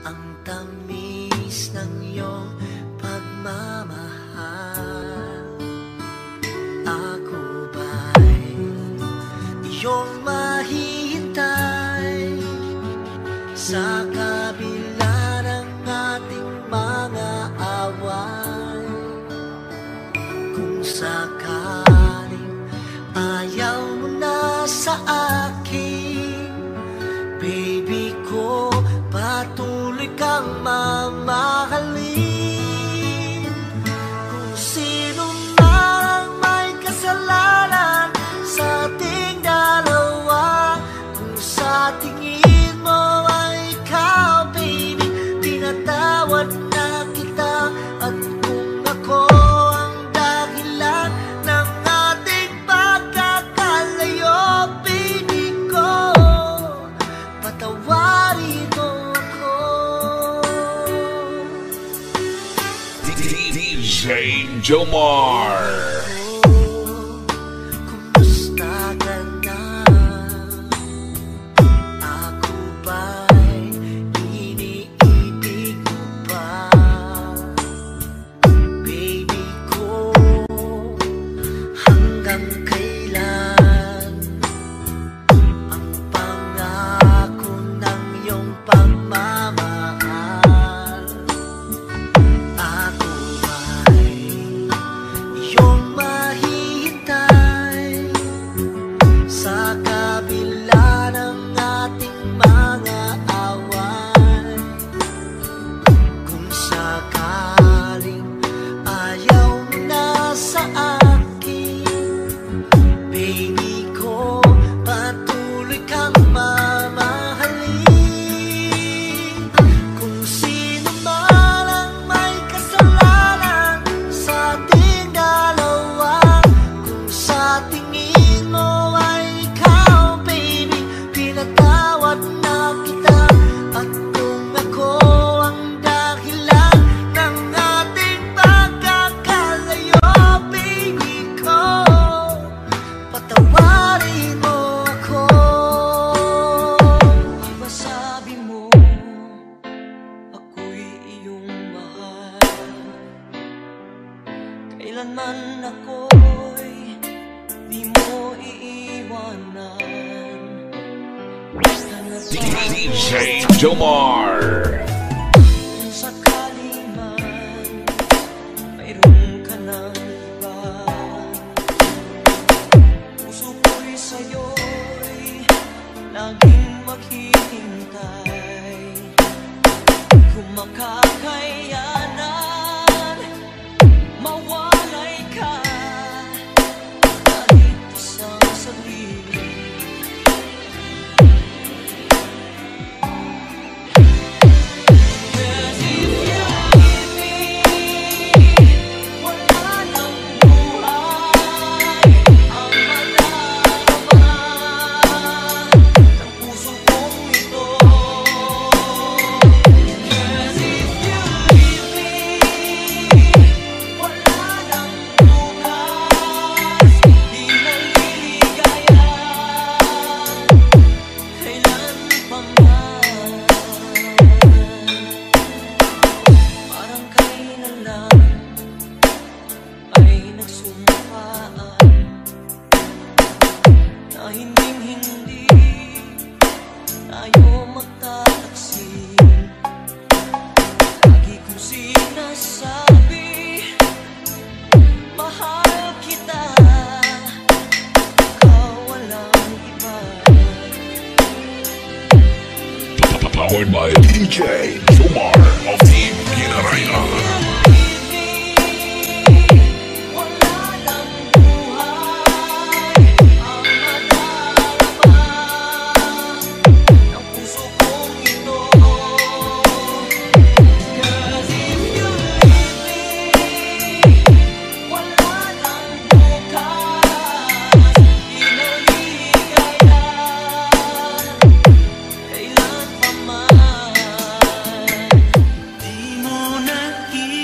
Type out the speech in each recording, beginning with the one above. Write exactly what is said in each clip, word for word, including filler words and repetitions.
ang tamis ng iyong pagmamahal. Ako ba'y iyong mahihintay sa kabila ng ating mga away? Kung sakaling ayaw mo na sa akin, baby ko, patuloy kang mamahalin. Kung sino man ang may kasalanan sa ating dalawa, kung sa tingin mo ay ikaw, baby, pinatawad na kita. At kung ako ang dahilan ng ating pagkakalayo, baby ko, patawarin mo ako. D J Jomar. Kumusta ka na? Ako ba'y iniibig mo pa? Baby ko, hanggang kailan ang pangako ng iyong pagmamahal? Ako ba'y iyong mahihintay sa kabila ng ating mga away? Kung sakaling ayaw mo na sa akin, baby ko, patuloy kang mamahalin. Kung sino man ang may kasalanan sa ating dalawa, kung sa tingin mo ay ikaw, baby, pinatawad na kita. At kung ako ang dahilan ng ating pagkakalayo, baby ko, patawarin mo ako. Iba sabi mo, ako'y iyong mahal. Kailanman ako'y di mo iiwanan. D J Jomar. Kung sakali man mayroon ka ng iba, puso ko'y sa'yo'y laging maghihintay. Kung makakayanan, mawalay ka kahit isang saglit. Cause if you leave me, wala nang buhay ang madarama ng puso kong ito. Cause if you leave me, wala nang bukas, di naliligayan kailan pa man. Parang kailan lang ay nagsumpaan na hinding-hindi tayo magtataksin. Lagi kong sinasabi, mahal kita, ikaw walang iba. Powered by D J Jomar of Team Ginaraya. Wala nang buhay ang madarama ng puso kong ito. Cause if you leave me, wala nang bukas, di naliligayan kailan pa man. Di mo na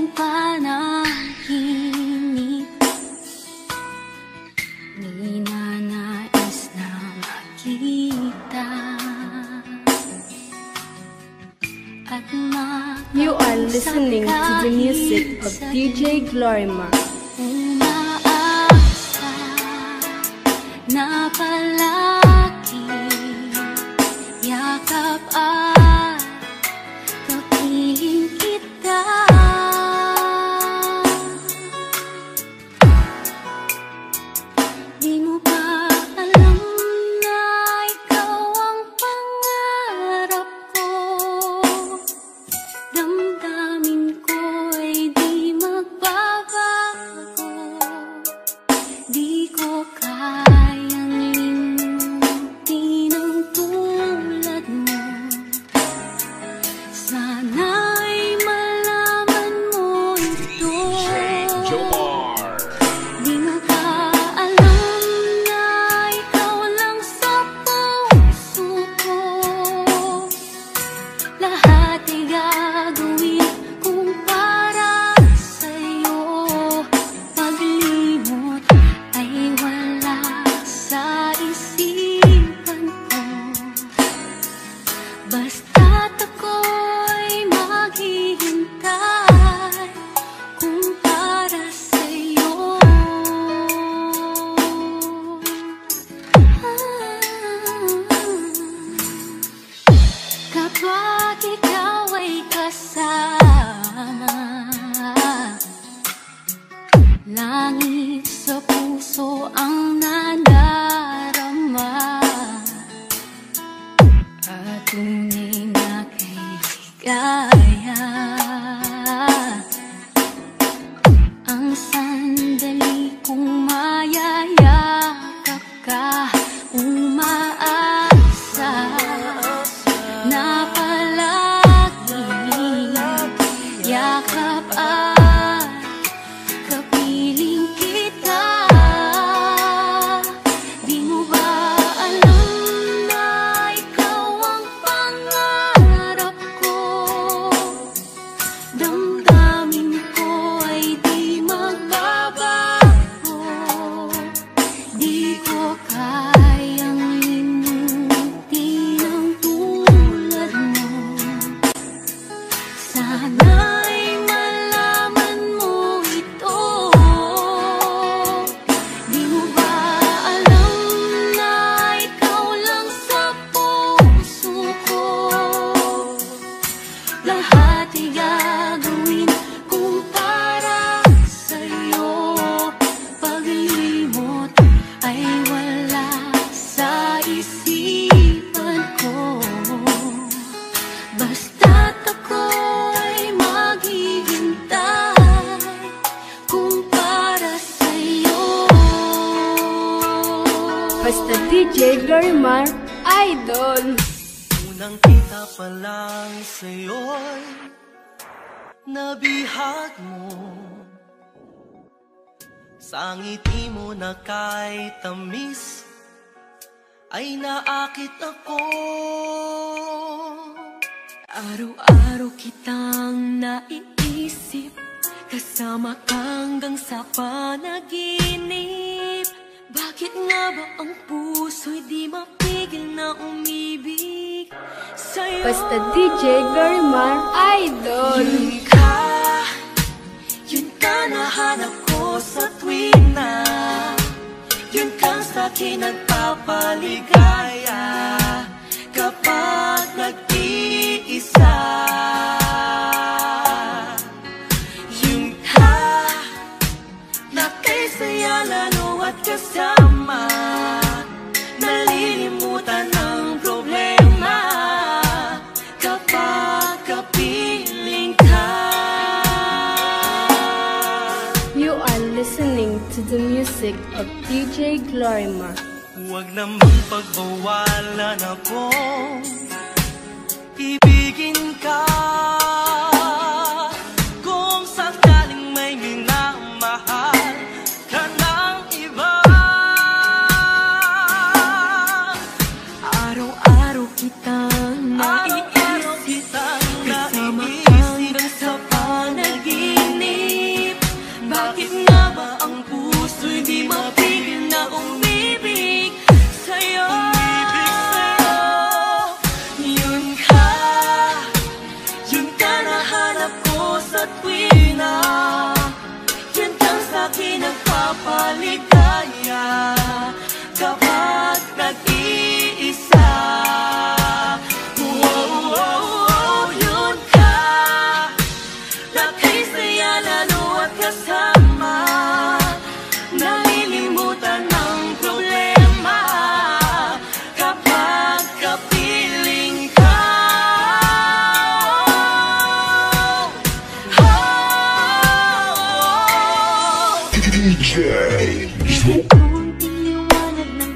aking panaginip, ninanais na makita at makapagsalita. You are listening to the music of D J Glorimar. Umaasa na palagi yakap at kapiling kita. Di mo ba alam na ikaw ang pangarap ko? Damdamin ko ay di magbabago. Di ko kayang limutin ang tulad mo. Sana'y malaman mo ito. Jomar. Di mo ba alam na ikaw lang sa puso ko? Lahat ay gagawin kung para sa'yo. Paglimot ay wala sa isipan ko. Basta't ako'y maghihintay kung para sa'yo. Kapag ikaw ay kasama, langit sa puso ang nadarama, at tunay na kay ligaya. Ang sandali kong mayayakap ka, umaasa na palagi yakap at kapiling kita. Di mo ba alam na ikaw ang pangarap ko? Damdamin ko ay di magbabago. Di ko kayang limutin ang tulad mo. Sana'y malaman mo ito. Di mo ba alam na ikaw lang sa puso ko? Lahat ay gagawin kung para sa'yo. Paglimot ay wala sa isipan ko. Basta't ako'y maghihintay kung para sa'yo. Basta D J Glorimar, idol. Unang kita pa lang sa'yo'y nabihag mo. Sa ngiti mo na kahit tamis ay naakit ako. Araw-araw kitang naiisip, kasama kang hanggang sa panaginip. Bakit nga ba ang puso'y di mapigil na umibig sa'yo? Basta D J Glorimar, idol. Yun ka, yun ka nahanap ko sa tuwing na yun kang sa'kin nagpapaligaya kapag nag-iisa. Yun ka, na kay saya lalo at kasama, nalilimutan ng problema kapag kapiling ka. You are listening to the music of D J Glorimar. Huwag namang pagbawalan ako, ibigin ka. Kung sakaling may minamahal ka ng iba, Araw-araw kitang araw-araw naiisip, kitang kasama naiisip hanggang sa panaginip. tuwina, yun kang sa'kin ang papaligaya. Kapag nag-iisa, wow, wow, wow, yun ka, nakisaya lalo at kasama, nalilimutan ng problema kapag kapiling ka. D J Smoke. Kunting liwanag ng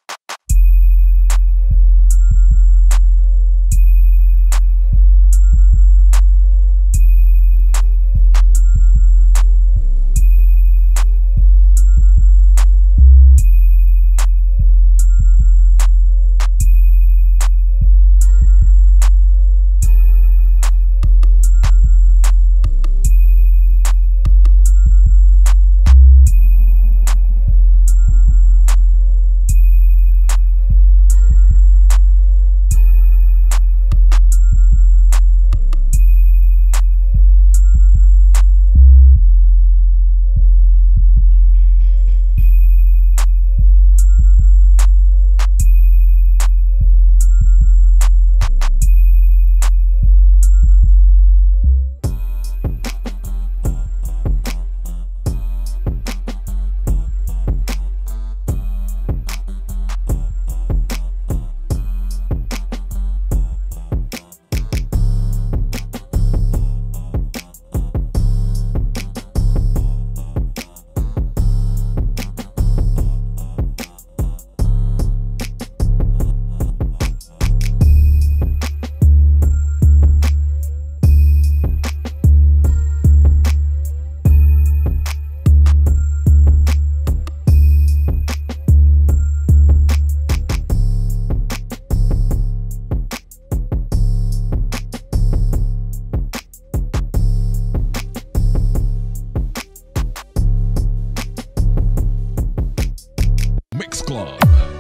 Mix Club.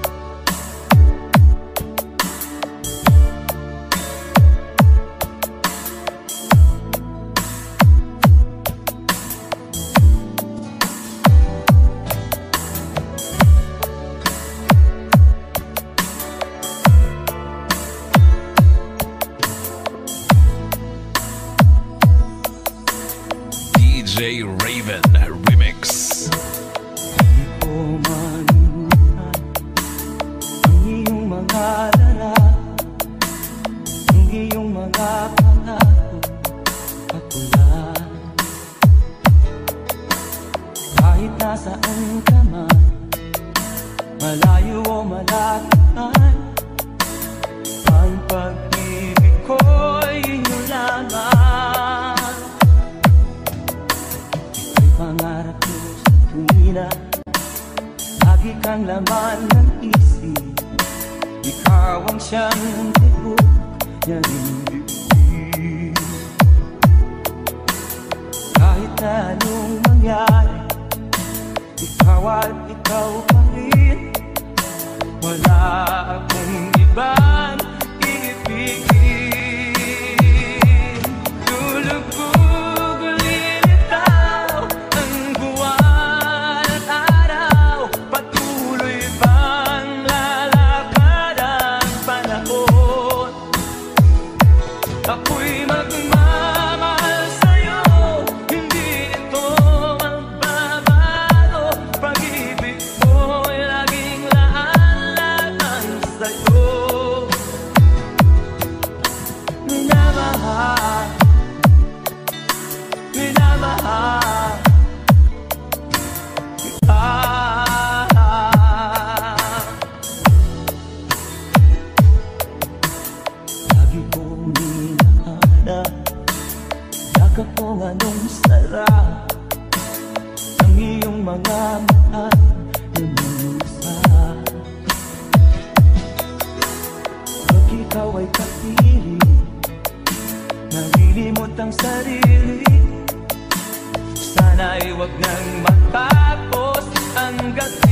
D J Raven Remix. Di ko malimutan ang iyong mga larawan, ang iyong mga pangako at ulan. Kahit nasaan ka man, malayo o malapit, ang pag-ibig ko'y inyo lamang. Ito'y pangarap ko sa tuwina, lagi kang laman ng isip. Ikaw ang siyang tibok niya rin bibig. Kahit na anong mangyari, ikaw at ikaw pa rin. Wala akong ibang ibigin. Lulubog ulit itaw ang buwan at araw, patuloy bang lalakad ang panahon. Ako'y magmamahal sa'yo, hindi ito magbabago. Pag-ibig mo'y laging laan-laan sa'yo. Minamahal, minamahal kita. Lagi kong hinahanap, yakap kong anong sarap ng iyong mga mata lumusa. Pag ikaw ay kapiling, nalilimot ang sarili. Sana'y wag nang matapos ang gabi.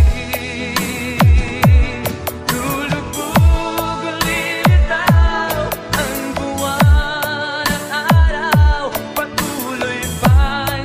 Lulubog ulit itaw ang buwan at araw, patuloy pa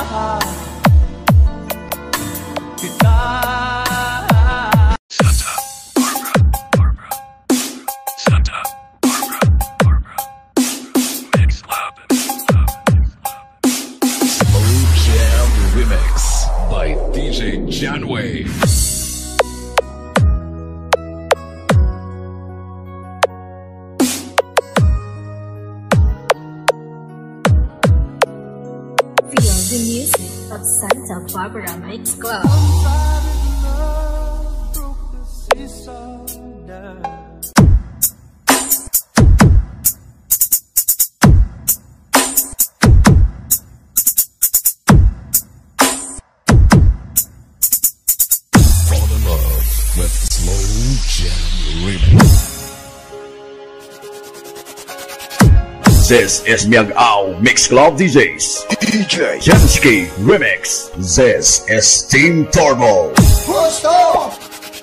kita. Santa Barbara, Barbara, Santa Barbara, Barbara, Mix Lab, Slow Jam Remix by D J Janway. Feel the music of Santa Barbara Mix Club. Fall in love with Slow Jam Remix. This is Myung Ao Mix Club D Js. D J Jensky Remix. This is Team Turbo. Push off.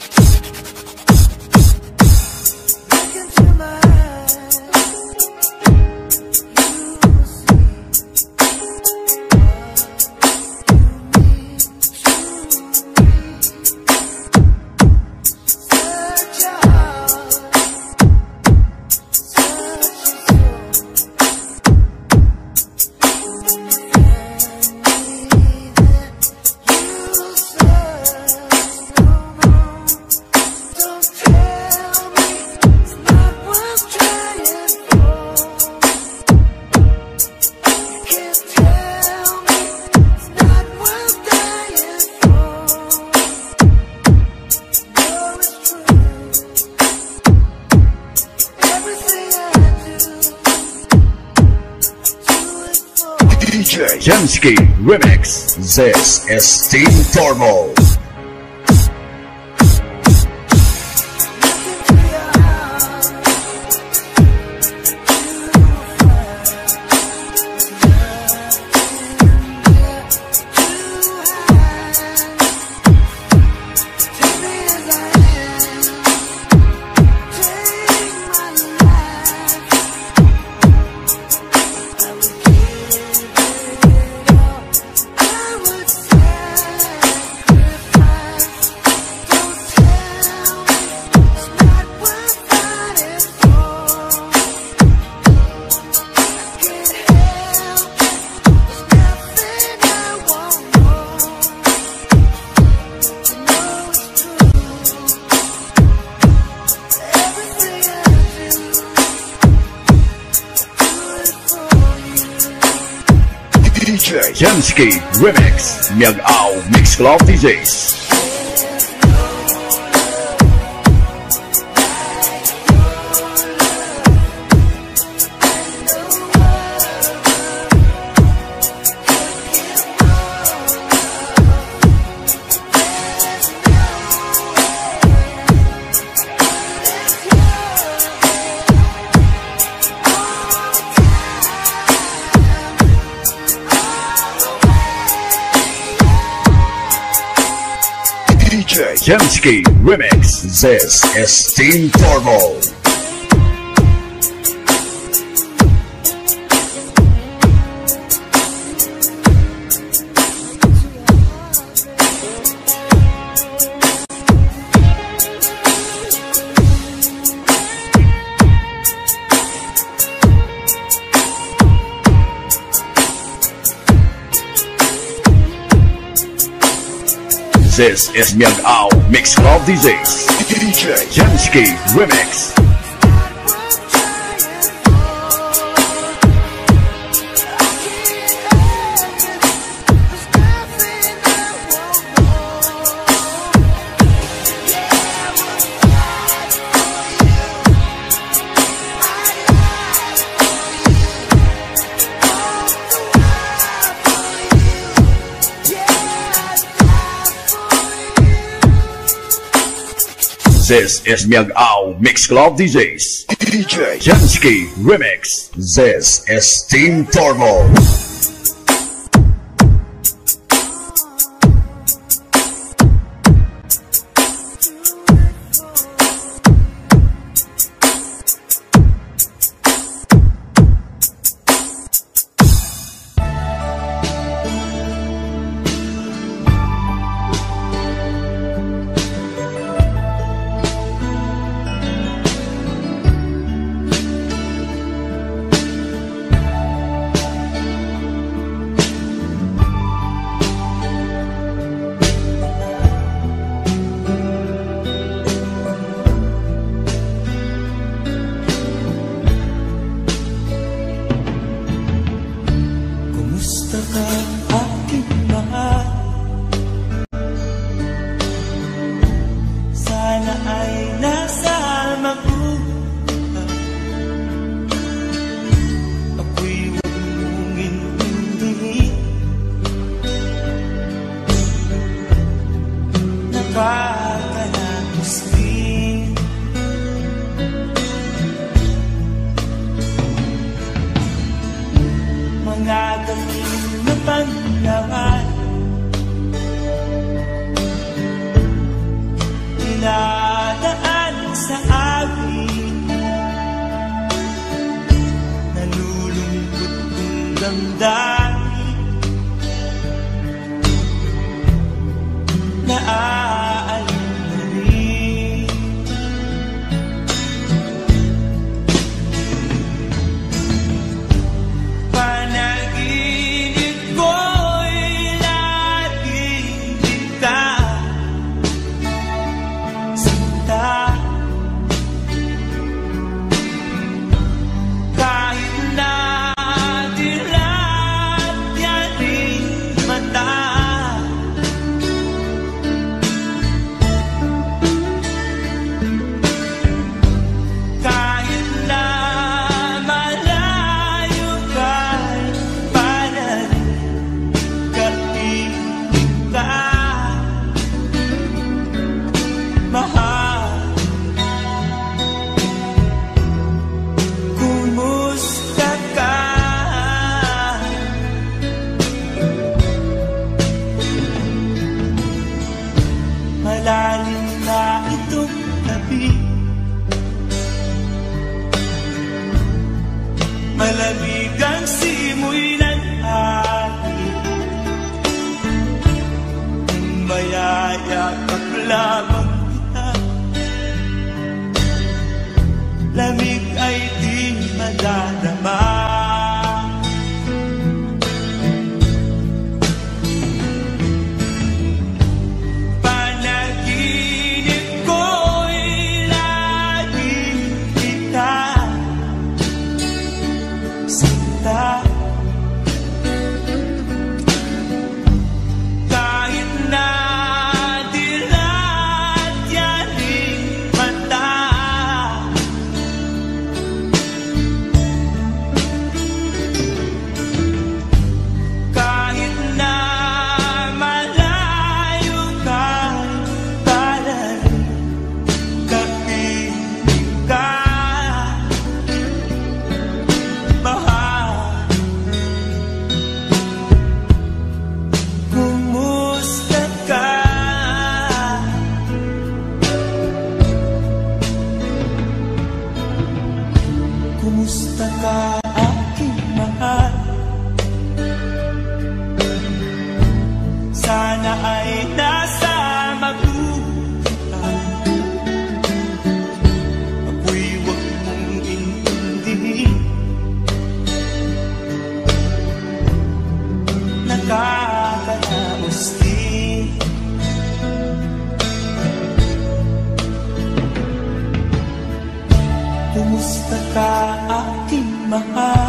D J Jensky Remix. This is Team Turbo. D J Jensky Remix. Myung Ao Mix Club D Js. D J Jensky Remix. This is Team Turbo. This is Myung Ao Mix Club D Js. D J Jensky Remix. This is Myung Ao Mix Club D Js. D J Jensky Remix. This is Team Turbo. mga daming na panlaman, dinadaan sa amin, nalulungkot kong damdamin, naaalala na rin. Panaginip ko'y laging kita sinta, kahit na dilat yaring mata. Kahit na malayo ka'y para rin kapiling ka, mahal. Kumusta ka? Malalim na itong gabi, malamig ang simoy ng hangin, kung mayayakap lamang kita, lamig ay di madarama. Panaginip ko'y laging kita sinta, kahit na dilat yaring mata. Kahit na malayo ka'y para rin kapiling ka, mahal. Kumusta ka? Kumusta ka, aking mahal? Sana ay nasa mabuti ka. Ako'y huwag mong intindihin, nakakalaos din. Kumusta ka, aking mahal?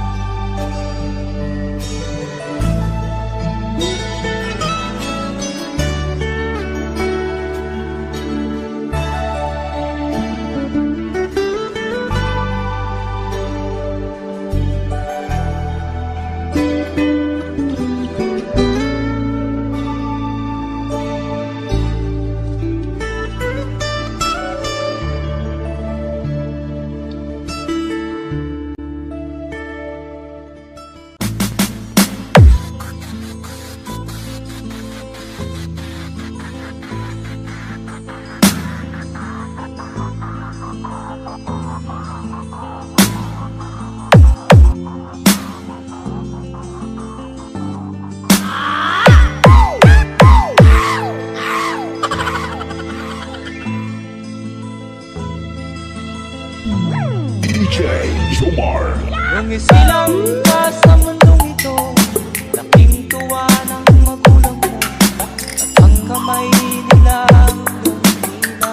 D J Jomar. Nung isilang ka sa mundong ito, laking tuwa ng magulang mo, at ang kamay nila lumina.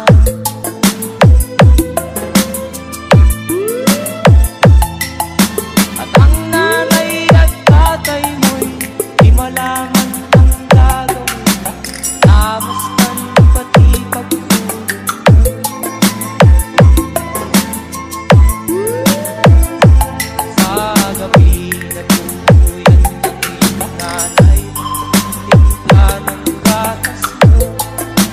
At ang nanay at tatay mo'y di malaman ang gagawin, namastan pati pagtulog. Sa gabi na tuluyan ng iyong nanay, timpla ng gatas mo,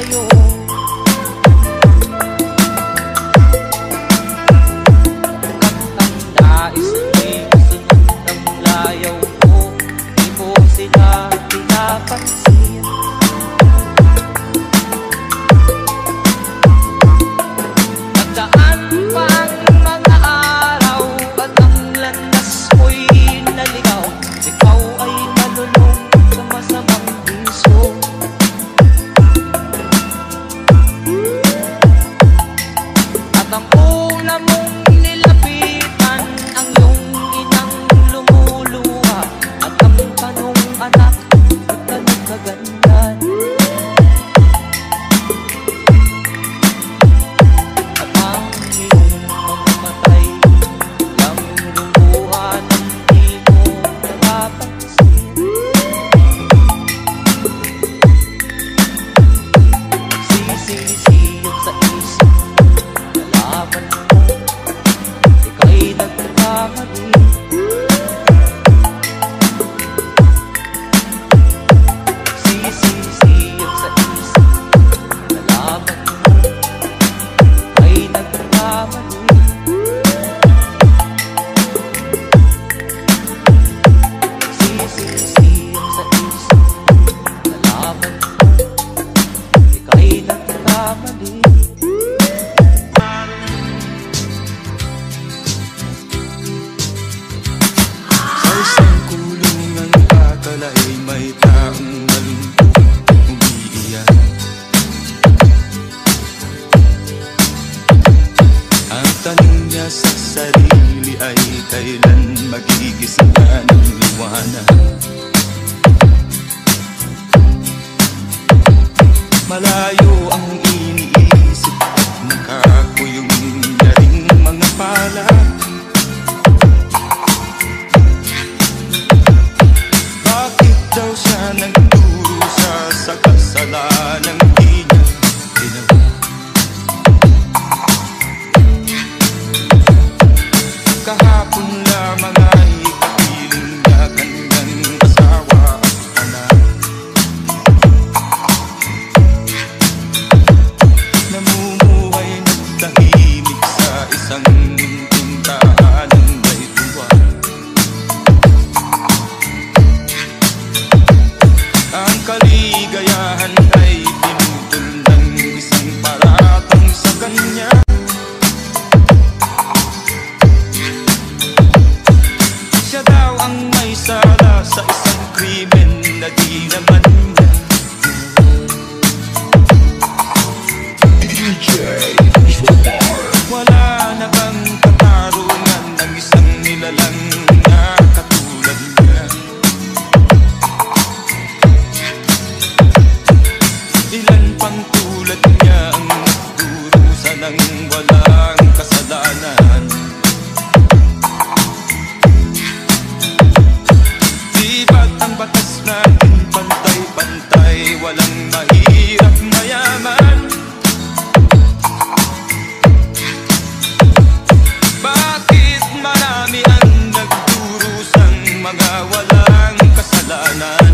sa'yo. At ang nais mo'y sunod ang layaw ko, di mo sila pinapansin. Nagdaan pa ang mga araw at ang landas mo'y naligaw. Ikaw ay nalulong sa masamang biso. At ang una mong nilapitan, ang iyong inang lumuluha. At ang tanong, anak, ba't ka nagkaganyan? At ang iyong mga matay lang lumuha ng di mo napapansin. Nagsisisi-siyong sa isip, nalaman mo, ika'y nagkamali. Nagsisisi-siyong sa isip, nalaman mo, ika'y nagkamali. Nagsisisi-siyong sa isip, nalaman mo, ika'y nagkamali. Sa isang kulungan akalain may taong malungkot umiiyak. Ang tanong niya sa sarili ay kailan magigising ka ng liwanag. Malayo ang iniisip at nakakuyong niya ring mga palad. Bakit daw siya nagdurusa sa kasalanang di niya ginawa? Kahapon lamang ay kapiling niya kanyang asawa at anak. Namumuhay ng tahimik sa isang munting tahanan may tuwa. Ang kaligayahan ay pinutol ng isang paratang sa kanya. Siya daw ang may sala sa isang krimen na di naman niya. D J Somar. Wala na bang katarungan ng isang nilalang na katulad niya? Ilan pang tulad niya ang nagdurusa ng walang kasalanan? Di ba't ang batas natin pantay-pantay, walang mahirap mayaman? Bakit marami ang nagdurusang mga walang kasalanan?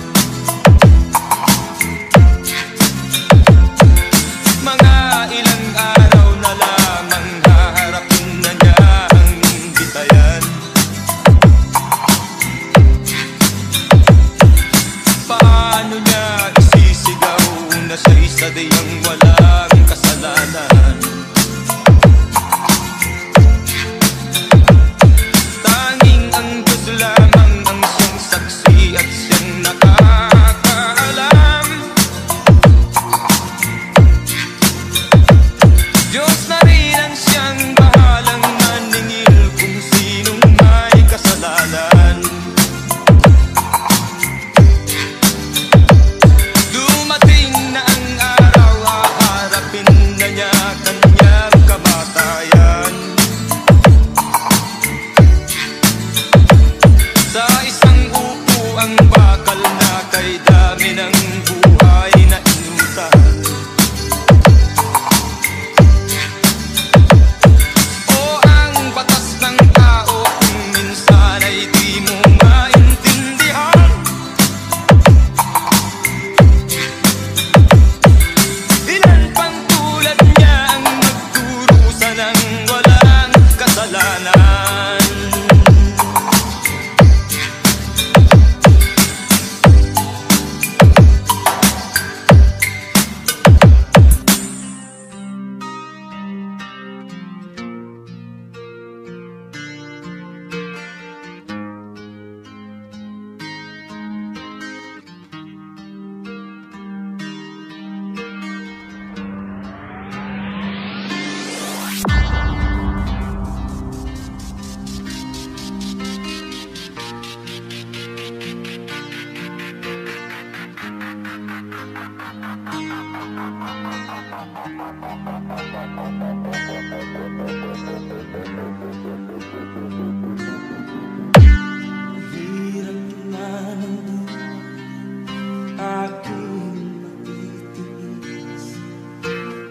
Mga ilang araw na lamang haharapin na niya ang bitayan. Paano niya isisigaw na siya isa diyang walang kasalanan? Tanging ang Diyos lamang ang siyang saksi at siyang nakakaalam. Diyos na rin ang siyang bahalang maningil kung sinong may kasalanan. Dumating na ang araw, haharap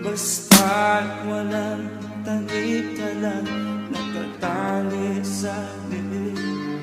Basta't walang tangik ka lang nakatali sa dilim.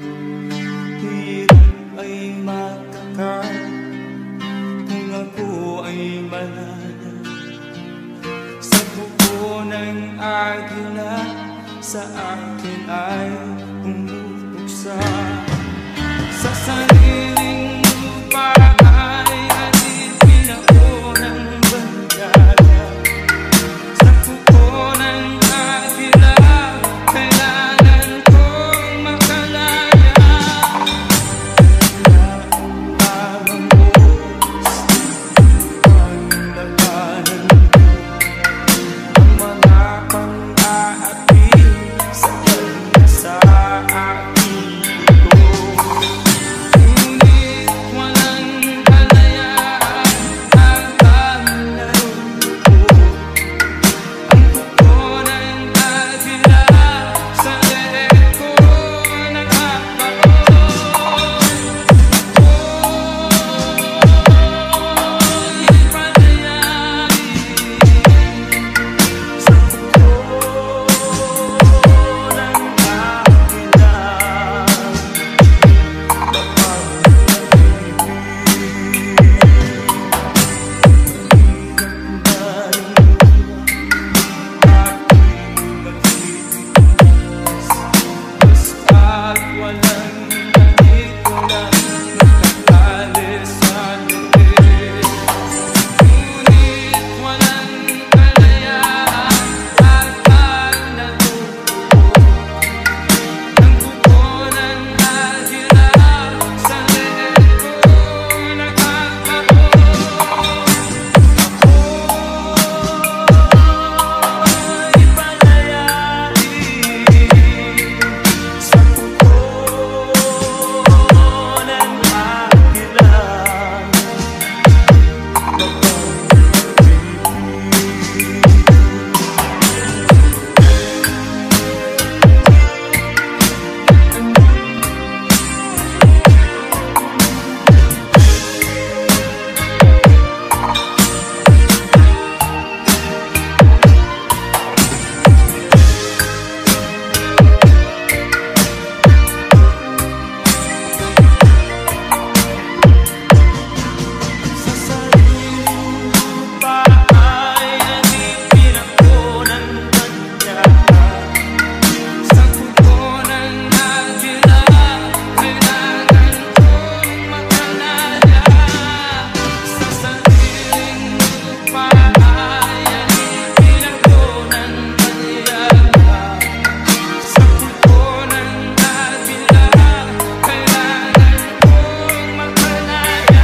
Hirap ay makakan kung ako ay malaya. Sa buko ng agila sa akin ay umupuksa. Sa sariling lupa ay alipin ako ng bandada. Sa buko ng agila kailangan kong makalaya. Parang oras ang labanan ko, ang mga pang-aapi sa kanya sa aking puso. Ngunit walang kalayaan ang kamlaro ko. Ang buko ng agila sa leeg ko nakabaon. Ako'y palayain sa buko ng agila. Basta't walang tangik ka lang nakatali sa dilim. Ngunit walang kalayaan at ang natutuo. Ang buko ng agila sa leeg ko nakabaon. Ako'y palayain sa buko ng agila. Sa sariling lupa ay alipin ako ng bandada. Sa buko ng agila kailangan kong makalaya. Sa sariling lupa ay alipin ako ng bandada. Sa buko ng agila kailangan kong makalaya.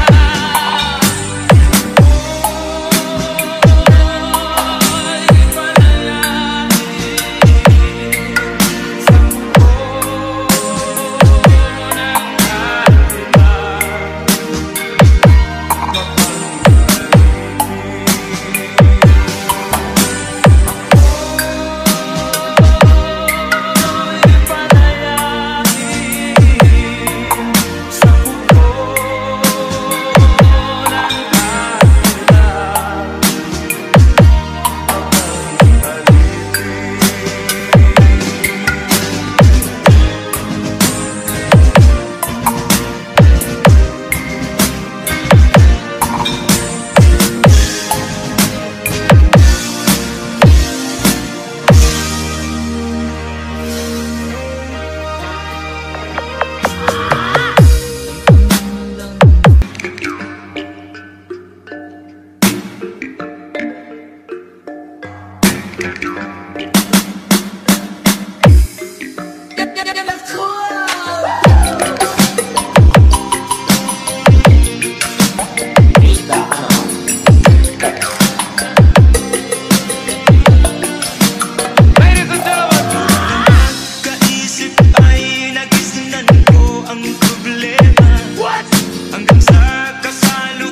Kaisip ay nagisnan ko ang problema. Hanggang sa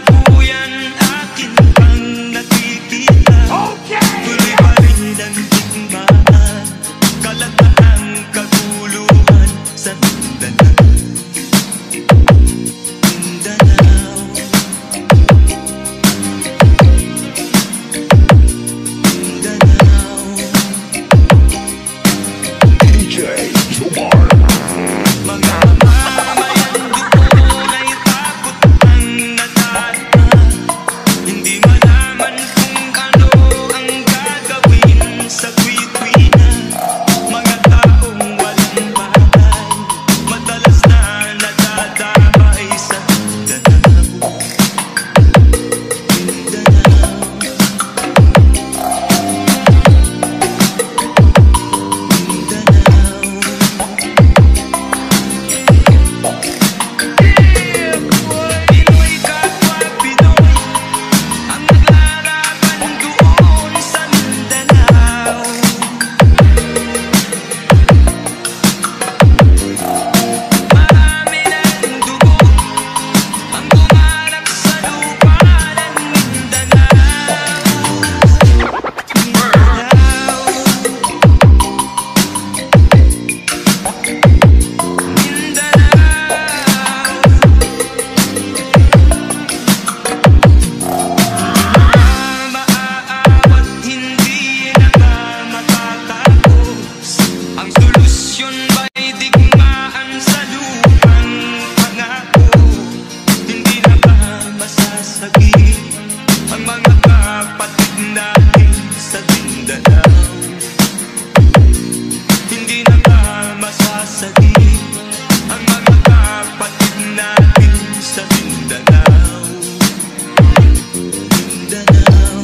kasalukuyan akin pang nakikita. Tuloy pa rin ang kapatid natin sa Mindanao. Hindi na ba masasagip ang mga kapatid natin sa Mindanao? Mindanao.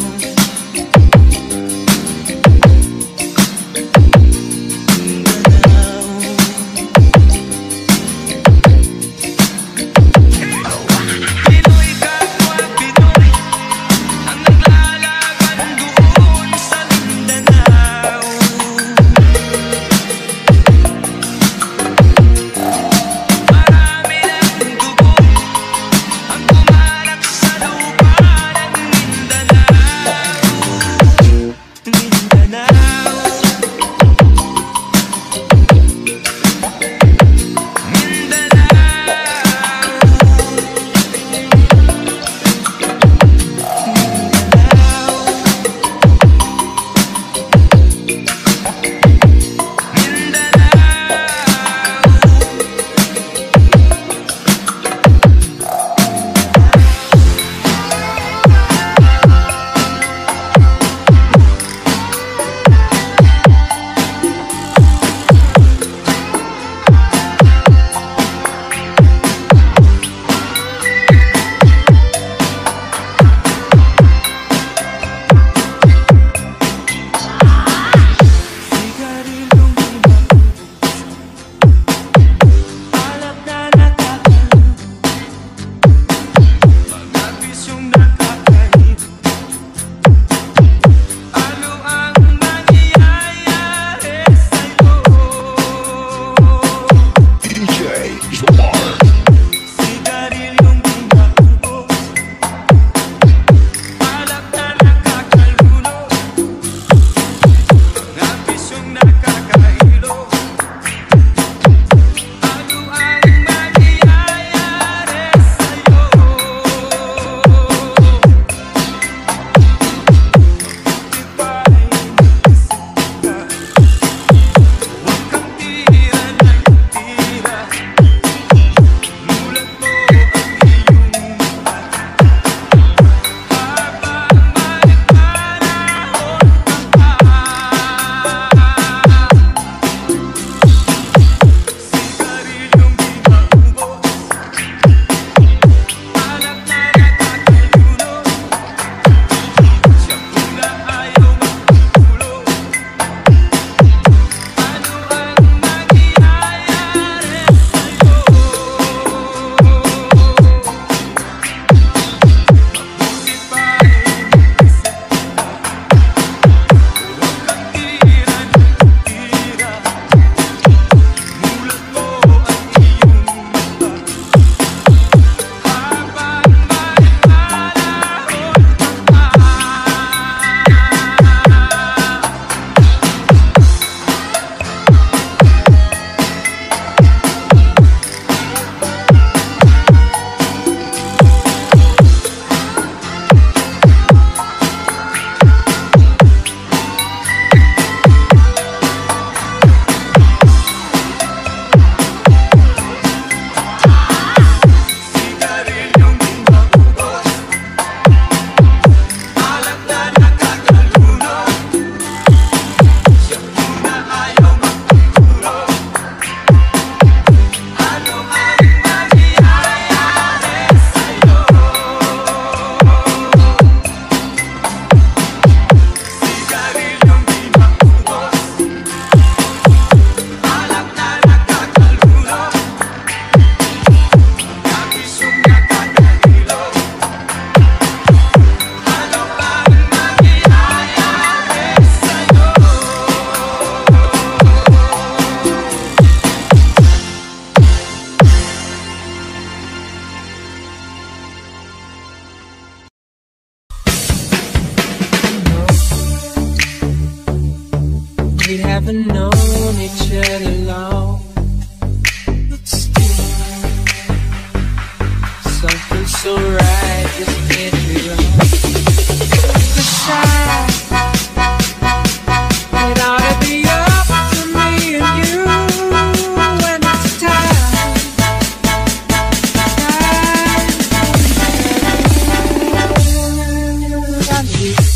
We haven't known each other long, but still something so right just can't be wrong. The shy, it ought to be up to me and you when it's time. Time for you.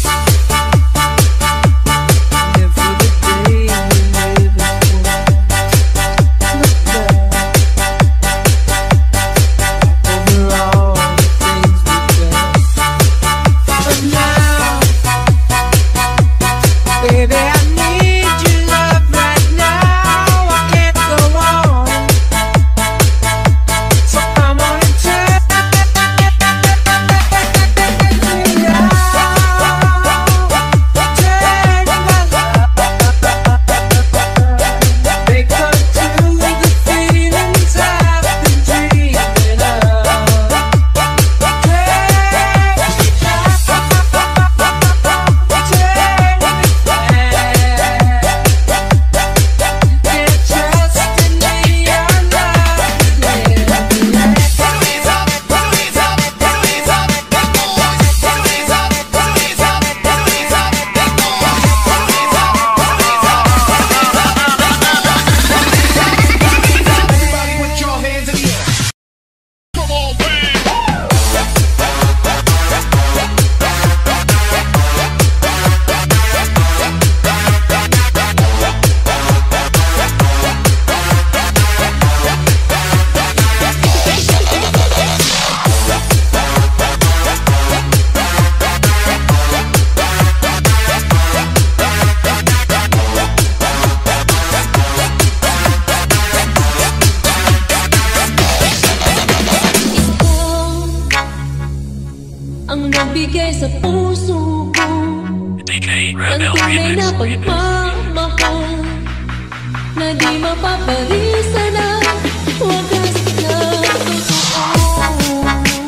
puso ko ang tunay na pagmamahal na di mapapalisan na wagas na totoo.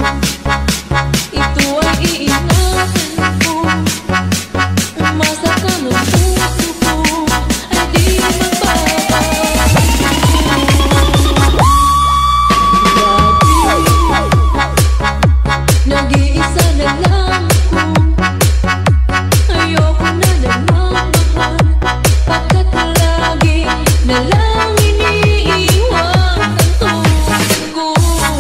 Ito ay iingatan ko, umasa ka ng puso ko ay di magbabago. Nag-iisa na lang ako, ayoko na lang magmahal, pagkat lagi na lang iniiwan ang puso ko.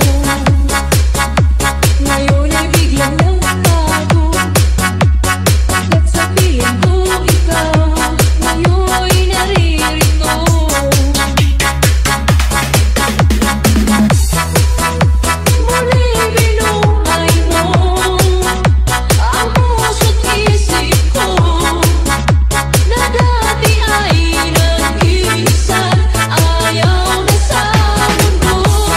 Ngayon ay biglang nagbago, at sabihin ko ikaw ngayon naririto. Muli binuhay mo ang puso't isip ko, na dati ay nag-iisa, ayaw na sa mundo.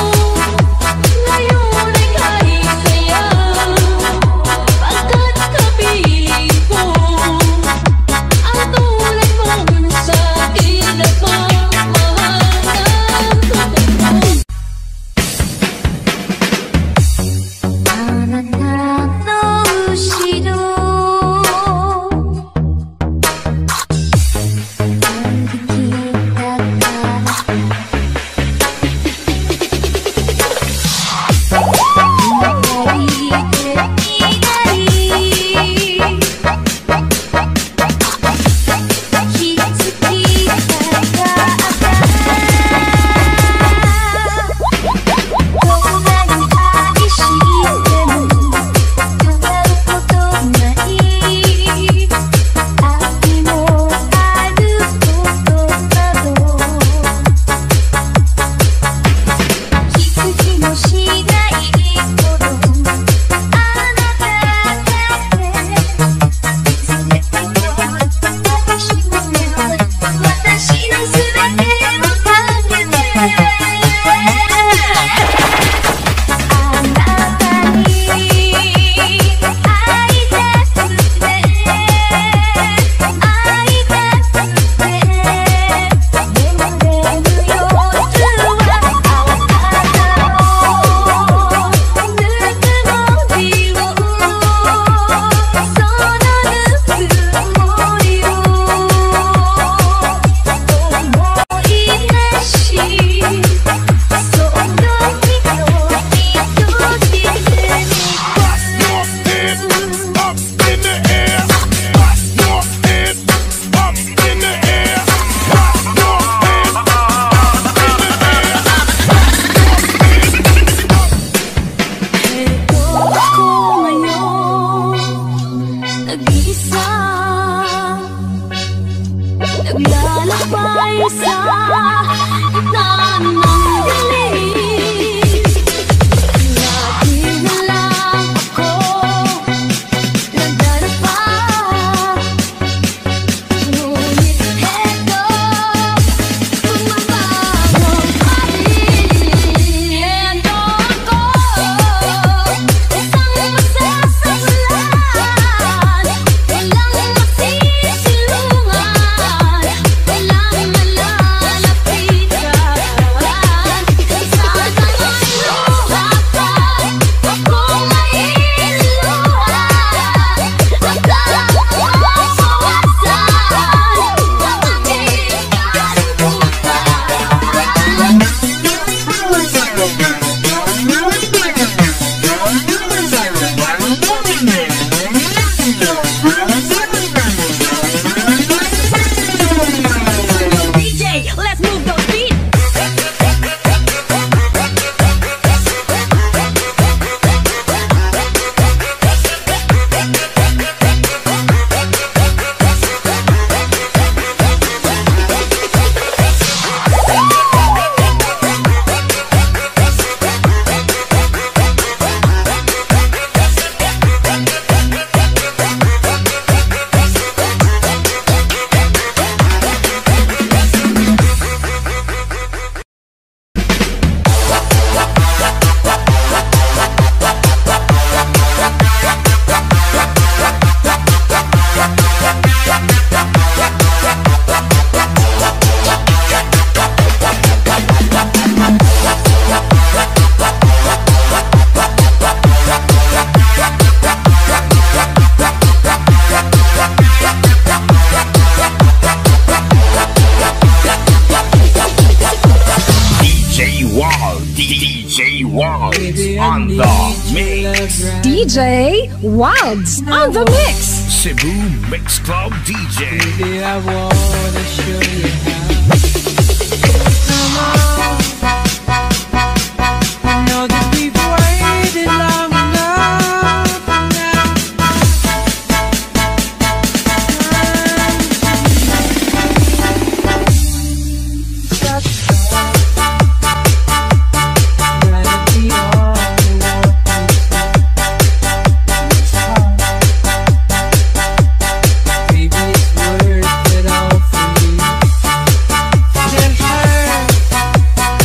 Ngayon ay kahit saya, pagkat kapiling ko ang tulad mong sa'kin nagmamahal ng totoo. あなたの後ろ歩きだから左手左気づきたかったどんなに激しいでも変わることない秋もあることなど気づきもしないほどあなただけいつでも私の私のすべてをかけてあなたに会いたくて会いたくて眠れぬ夜はあなたのぬくもりをそのぬくもりを思い出しその瞳を閉じてみNag-iisa, naglalakbay sa gitna ng dilim. Lagi na lang ako nagdarapa, ngunit eto bumabago pa rin. Eto ako, isang masasabulan, walang masisilungan, walang malalapitan. J Wilds on the mix. Cebu Mix Club D J. Baby, I wanna show you how. Come on. I know that we've waited long enough now. Gotta be all the world. Baby, it's worth it all for you. Then her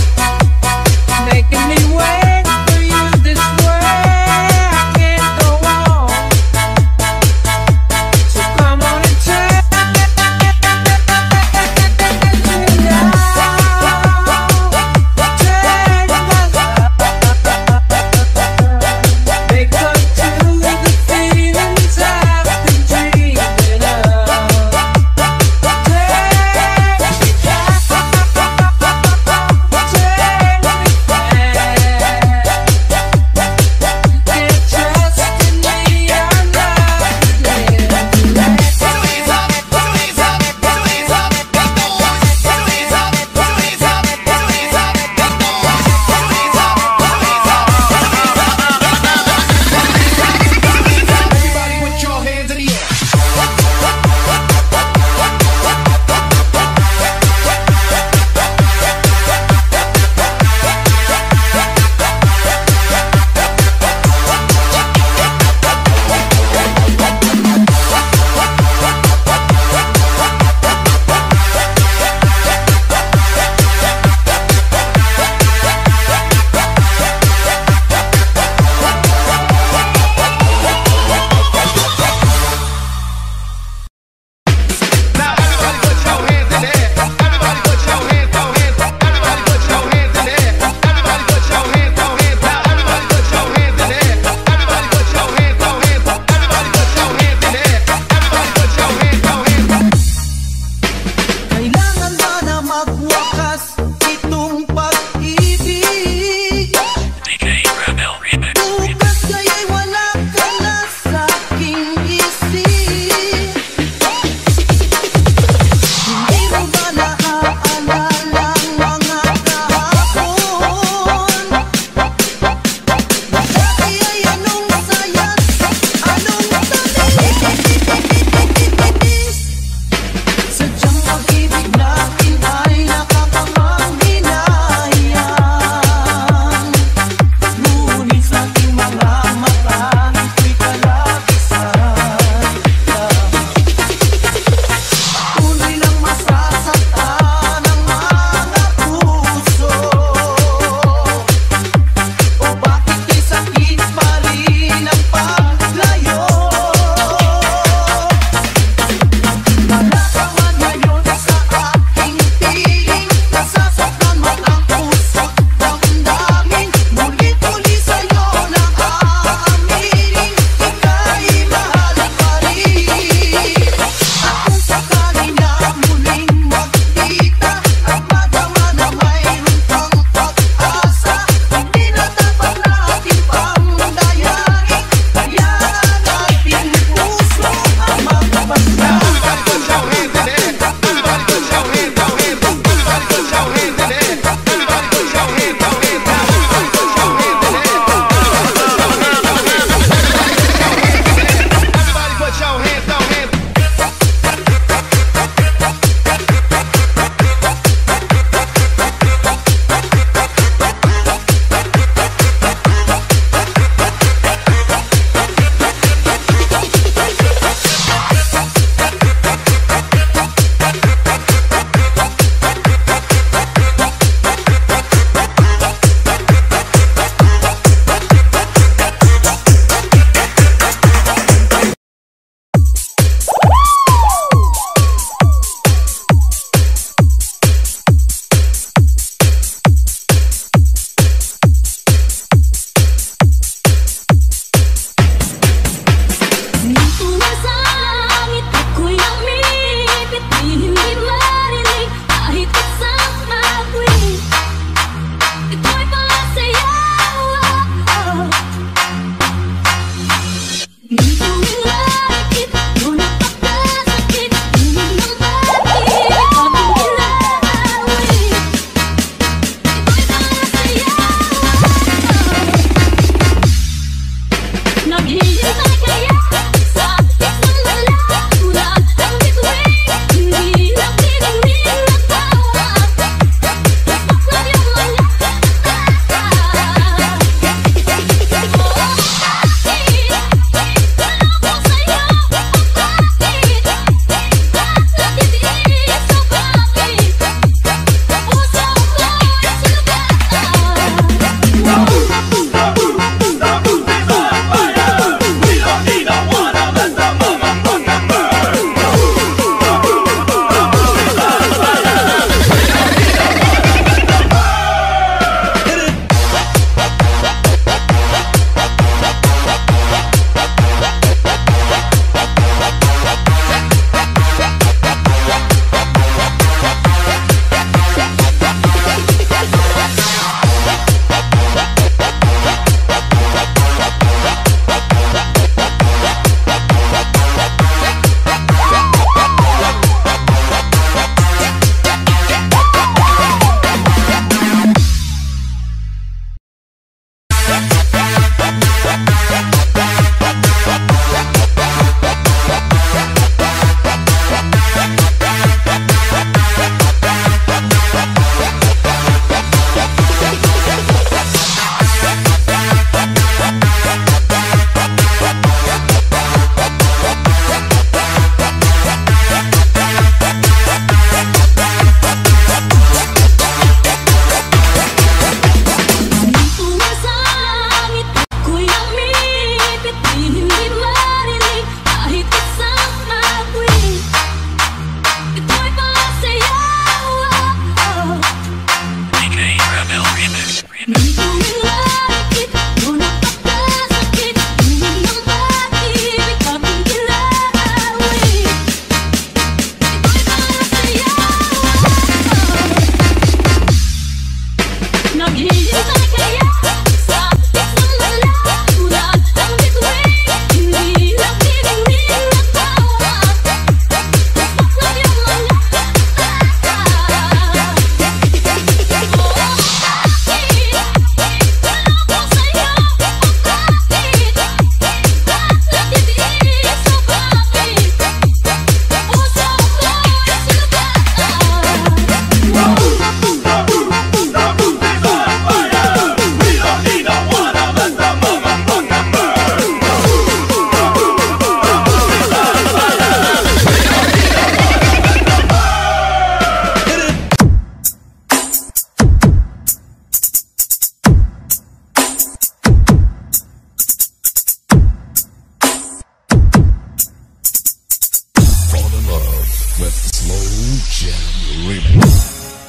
with Slow Jam Remix.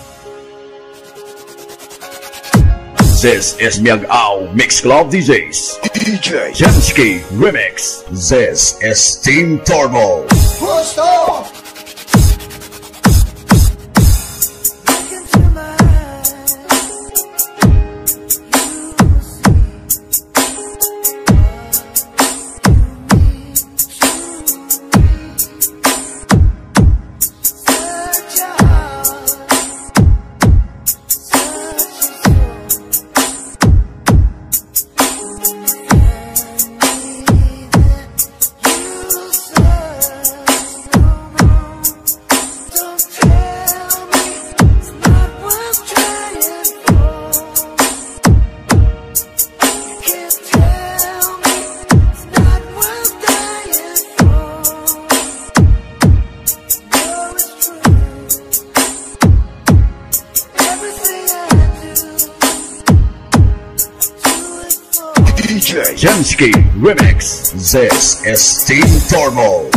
This is Miag-Ao Mix Club D Js. D J Jensky Remix. This is Team Turbo. Push off. D J Jensky Remix. This is Team Turbo.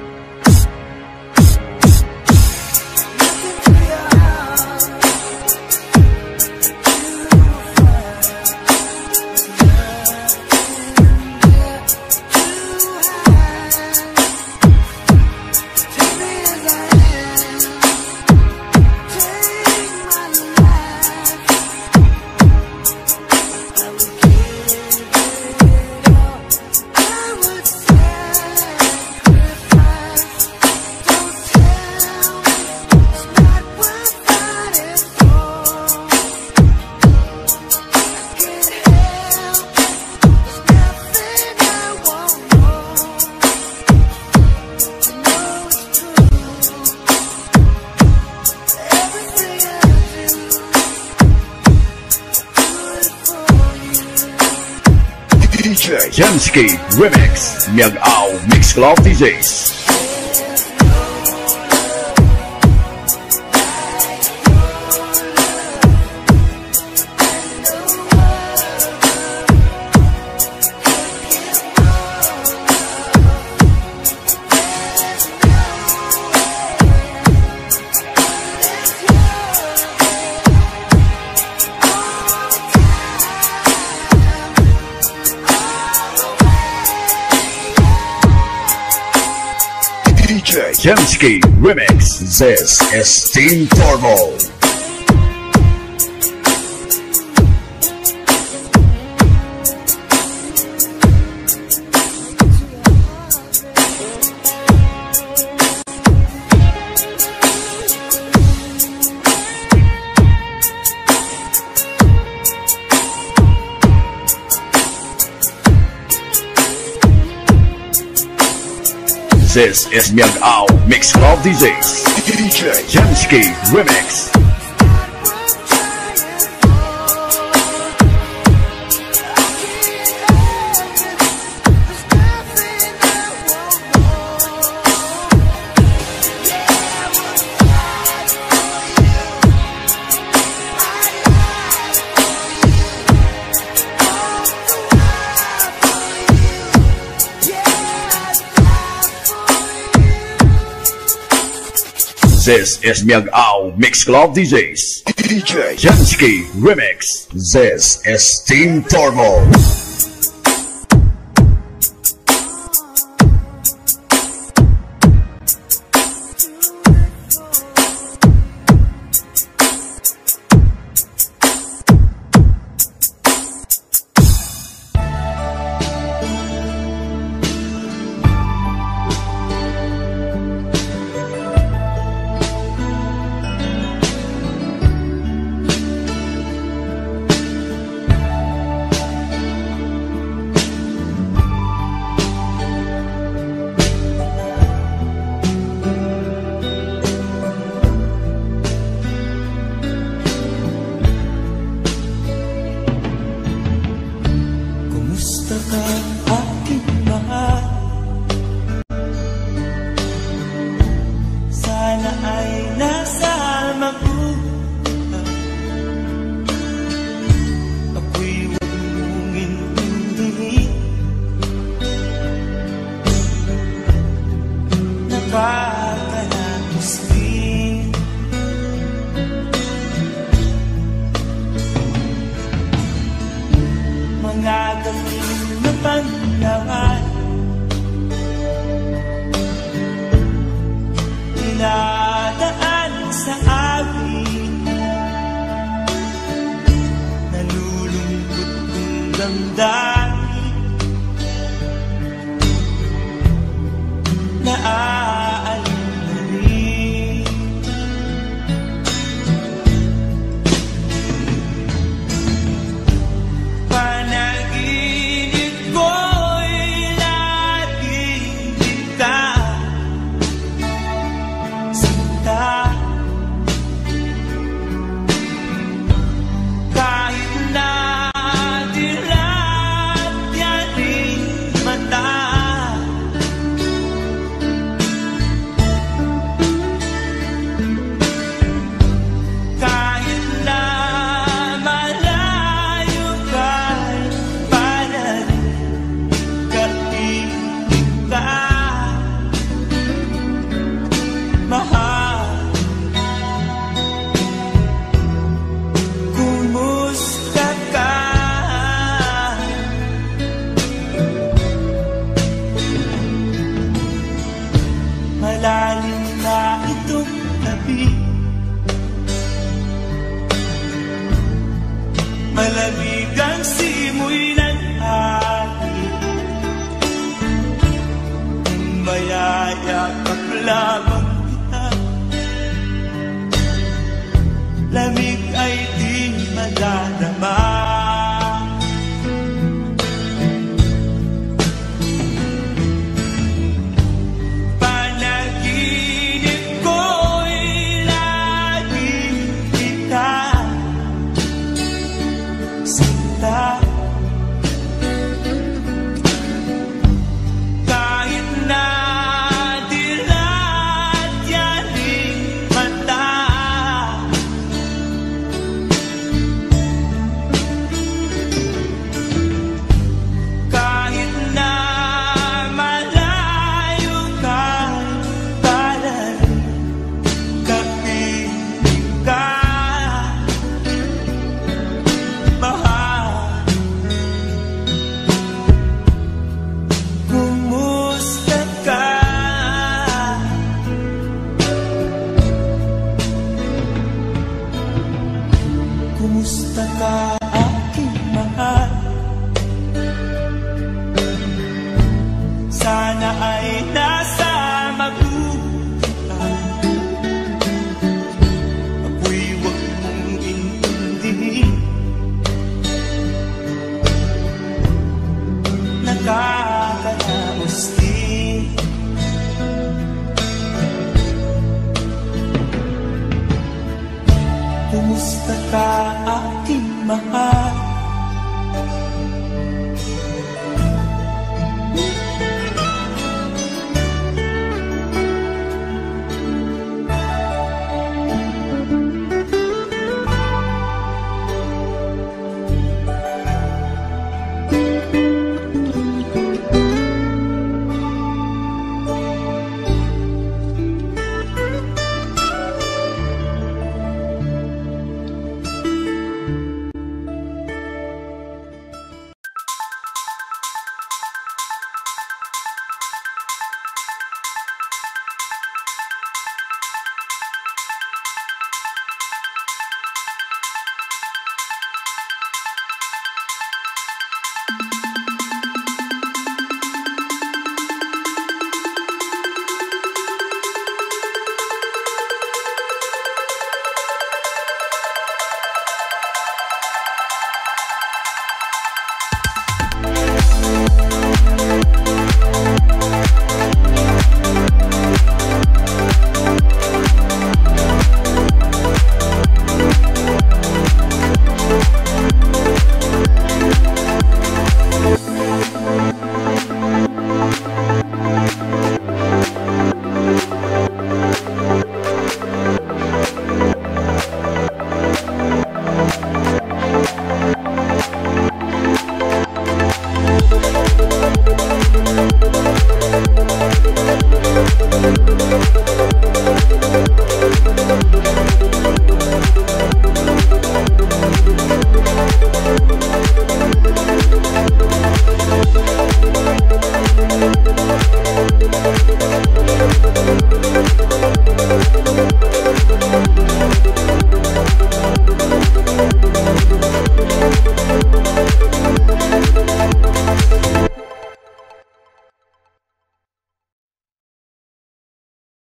D J Jensky Remix. Miag-Ao Mix Club D Js. D J Jensky Remix. This is Team Turbo. This is Miag-Ao Mix Club D Js. D J Jensky Remix. This is Miag-Ao Mix Club D Js. D J Jensky Remix. This is Team Turbo. damdamin naaalala na rin. Panaginip ko'y laging kita sinta. Kahit na dilat yaning mata, kahit na malayo ka'y panarin kapiling ka, mahal. Kumusta ka? Malalim na itong gabi, malamig ang simoy ng hangin, mayayakap lamang kita. Lamig ay di madadama. Panaginip ko'y laging kita sinta. Kahit na dilat yaning mata, kahit na malayo ka'y panarin kapiling ka, mahal. Kumusta ka? Kumusta ka, aking mahal? Sana ay nasa mabuti ka. Ako'y huwag mong intindihin, nakakaraos din. Kumusta ka, aking mahal?